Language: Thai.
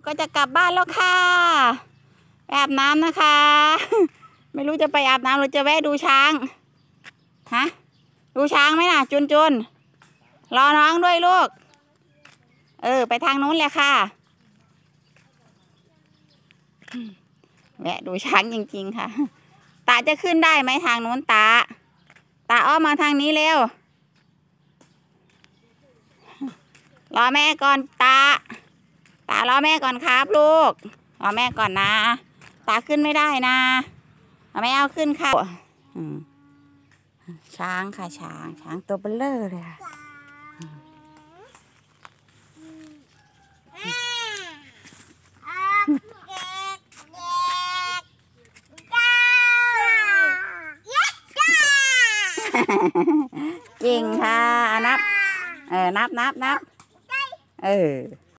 ก็จะกลับบ้านแล้วค่ะไปอาบน้ำนะคะ ไม่รู้จะไปอาบน้ำหรือจะแวะดูช้างฮะดูช้างไหมน่ะจุนจุนรอน้องด้วยลูกไปทางนู้นเลยค่ะแวะดูช้างจริงๆค่ะตาจะขึ้นได้ไหมทางนู้นตาอ้อมมาทางนี้เร็วรอแม่ก่อนตารอแม่ก่อนครับลูกรอแม่ก่อนนะตาขึ้นไม่ได้นะไม่เอาขึ้นค่ะช้างค่ะช้างตัวเบลเลอร์เลยค่ะเก่งค่ะนับนับ